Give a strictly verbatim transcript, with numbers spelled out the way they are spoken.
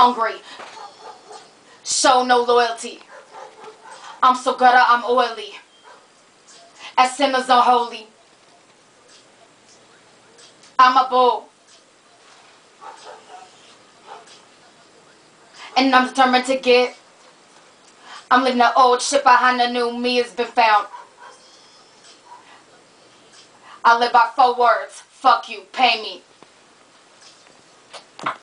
hungry. Show no loyalty. I'm so gutter, I'm oily. As sinners unholy. I'm a bull. And I'm determined to get. I'm leaving the old shit behind, the new me has been found. I live by four words. Fuck you, pay me.